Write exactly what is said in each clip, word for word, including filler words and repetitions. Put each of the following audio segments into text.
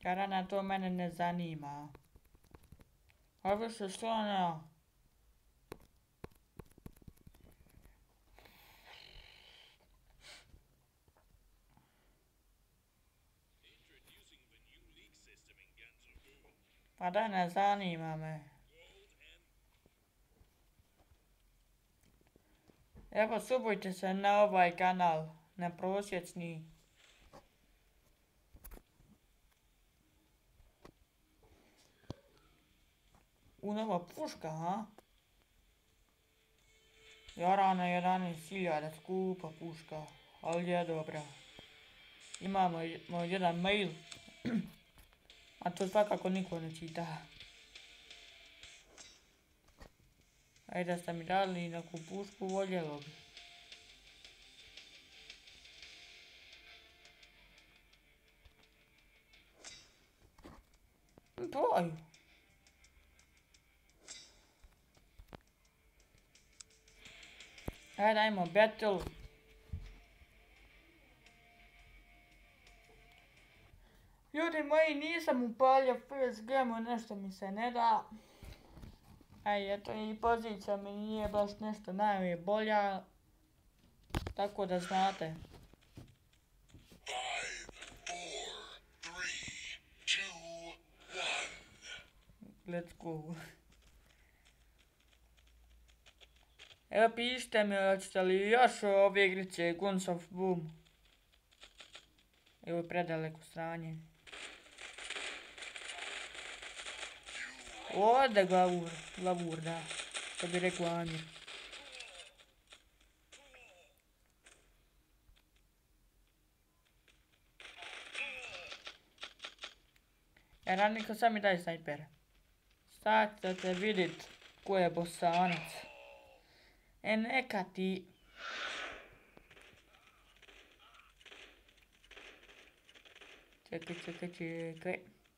Jarana, to mene ne zanima. Ovo se što ono... Pa da, ne zanima me. Evo, subujte se na ovaj kanal, na prosječni. U, nova puška, ha? Jarana, jedanaest hiljada, skupa puška, ali je dobra. Imamo jedan mail, a to svakako niko ne čita. Ajde, da ste mi dali neku pušku, voljelo bi. Boju. Ajde, ajmo, battle. Ljudi moji, nisam upalio F S G-mu, nešto mi se ne da. Aj, eto, i pozicija mi nije baš nešto najbolja. Tako da znate. Let's go. Evo, pišite mi, hoćete li još ove igrice Guns of Boom. Evo je predaleko stranje. Ode glavur, glavur, da. To bi rekao Amir. E, radnika, sad mi daj snajpera. Sad ćete vidit ko je bosanac. E, neka ti... Čekaj, čekaj, čekaj.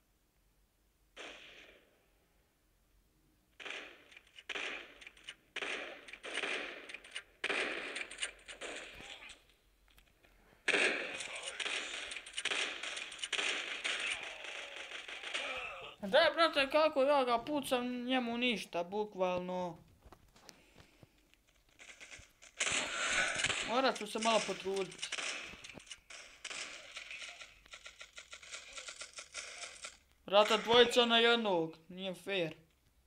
Da, brate, kako ja ga pucam, njemu ništa, bukvalno. Morat ću se malo potruditi. Brate, dvojica na jednog, nije fair.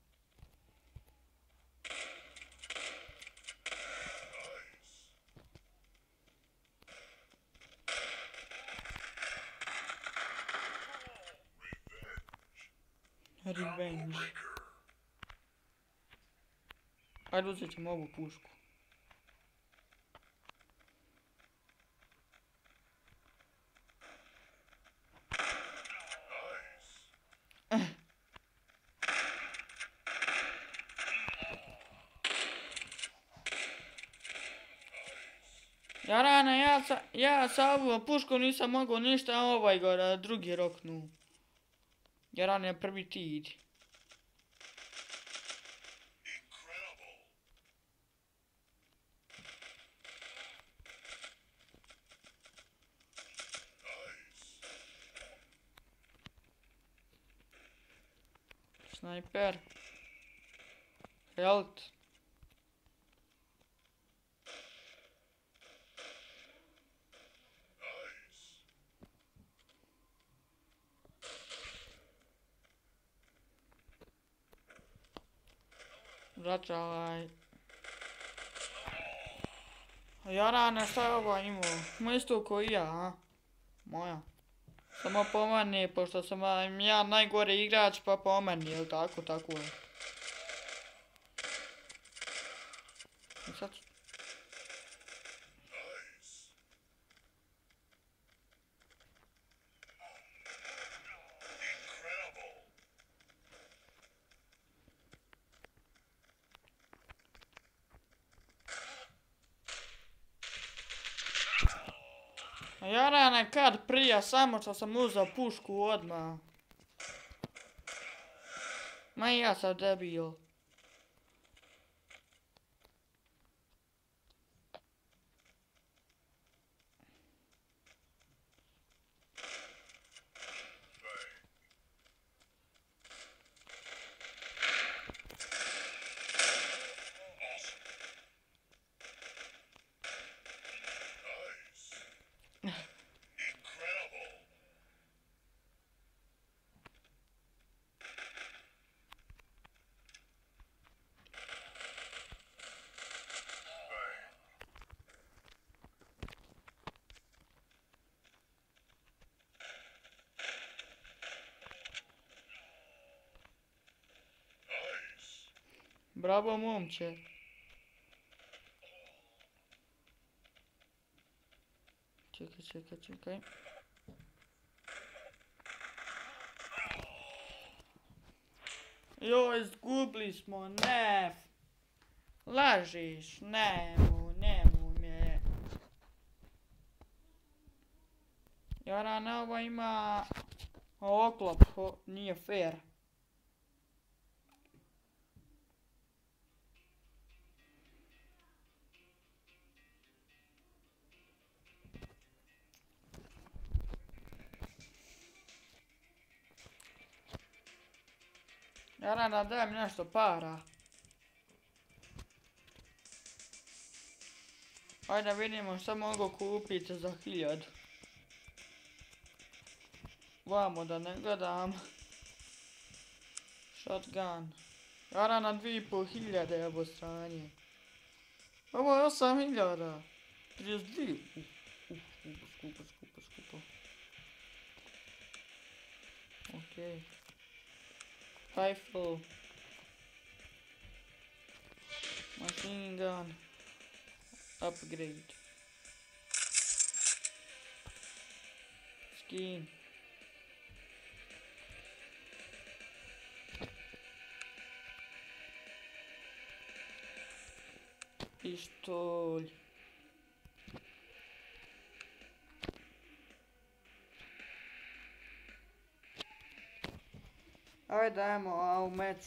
Revenge. Ajde, uzet ćemo ovu pušku. Jarana, ja sa, ja sa ovom puškom nisam mogao ništa, a ovaj ga drugi roknu. Jarana, prvi ti idi. Snajper. Health. Vraćaj. Jarane, šta je ovo imao? Ima isto ko i ja, a? Moja. Samo po meni, pošto sam ja najgori igrač, pa po meni, jel tako, tako je. I sad... Jarane, kad prija, samo što sam uzao pušku odmah. Ma i ja sam debil. Bravo, momče. Čekaj, čekaj, čekaj. Joj, izgubili smo, ne. Lažiš, nemu, nemu me. Jarana, ovo ima oklop, nije fair. Jarana, daj mi nešto para. Ajde vidimo što mogu kupiti za hiljadu. Vamo da ne gledam. Shotgun. Jarana, dvije i pol hiljade ovo stranje. Ovo je osam hiljada. trideset dvije. Uf, uf, skupo, skupo, skupo. Okej. Rifle. Machine gun. Upgrade. Skin. Pištolj. Ajde dajemo ovu meč.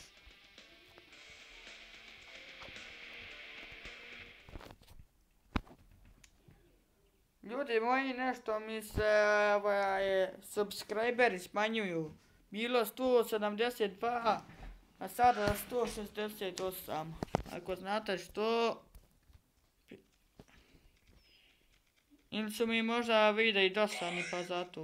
Ljudi moji, nešto mi se ovaj, subscriberi smanjuju. Bilo sto sedamdeset dva, a sada sto šezdeset osam. Ako znate što... Ili su mi možda videi dosadni pa zato.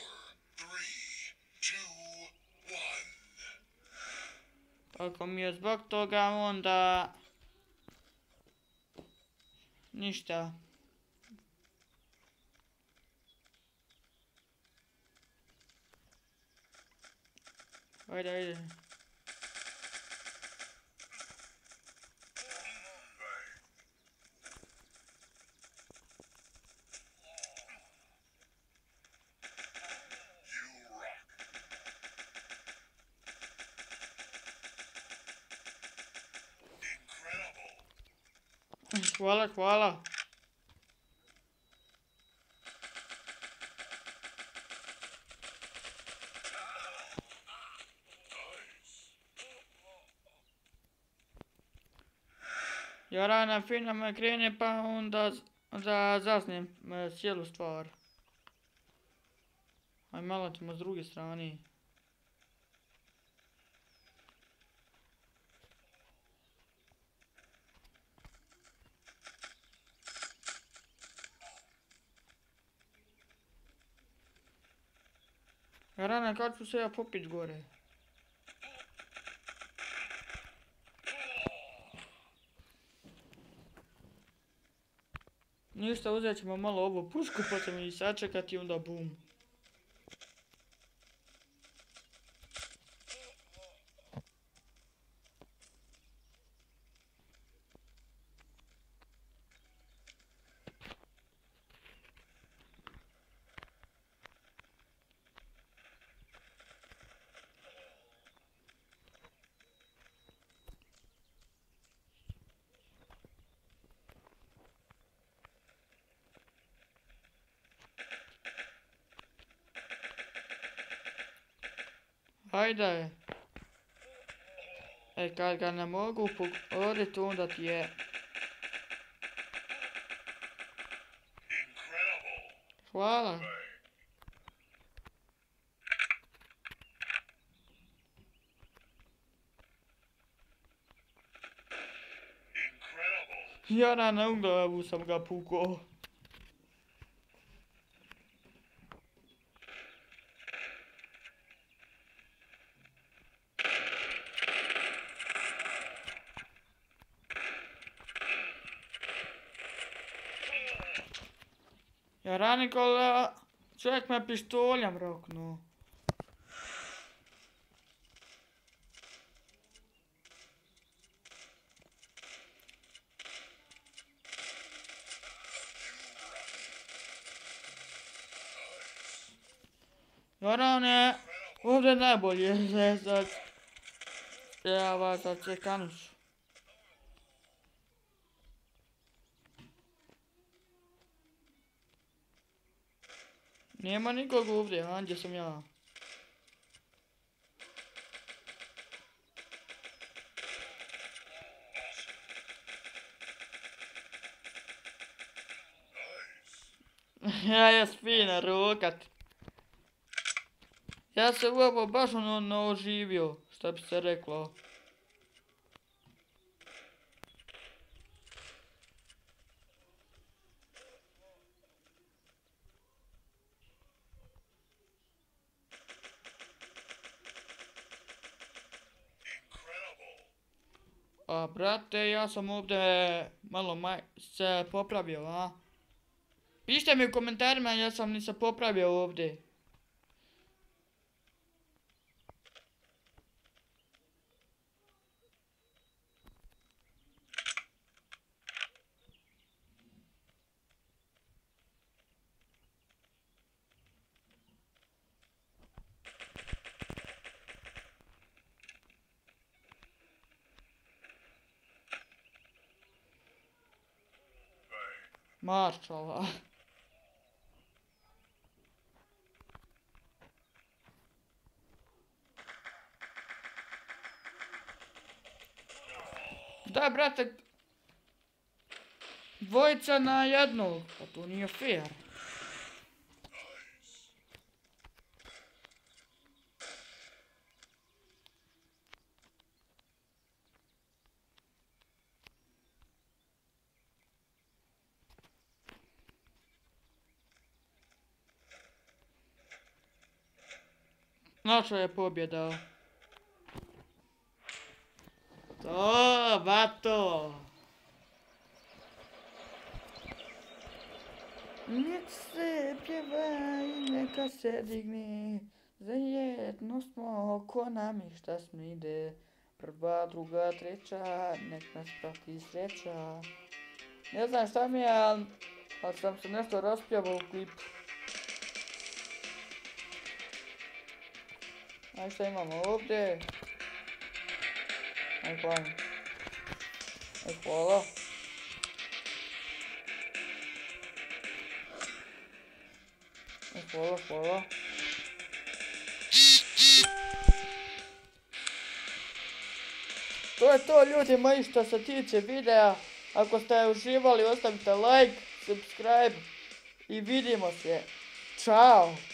Ako mi je zbog toga onda... Ništa. Ajde, ajde. Hvala, hvala. Jarana fina me krene pa onda da zasnem cijelu stvar. Aj malo ćemo s druge strane. Jarana, kad ću se ja popit gore? Ništa, uzet ćemo malo ovu pušku pa ćemo i sačekati i onda bum. Ajde. E, kad ga ne mogu pogoditi, onda ti je... Hvala. Ja na u glavu sam ga pukao. Ja Ranikola, čovjek me pištoljem roknuo. Jorane, ovdje je najbolje zezac. Ja vas sad se kanuš. Nema nikog ovdje, a gdje sam ja? Ja je fina rukat. Ja se ovo baš ono naoživio, šta bi se reklo. A brate, ja sam ovdje malo maj se popravio, a? Pišite mi u komentarima, ja sam ni se popravio ovdje. Mašala. Da, brate. Dvojica na jednu. Pa to nije fair. Naša je pobjeda. To, bato. Nek se pjeva i neka se digne. Zajedno smo, ko nam i šta smo ide. Prva, druga, treća, nek nas prati sreća. Ne znam šta mi je, ali al sam se nešto raspjevao u klipu. Aj šta imamo ovdje? Aj hvala. Aj hvala. Aj hvala, hvala. To je to ljudi moji što se tiče videa. Ako ste uživali ostavite like, subscribe i vidimo se. Ćao!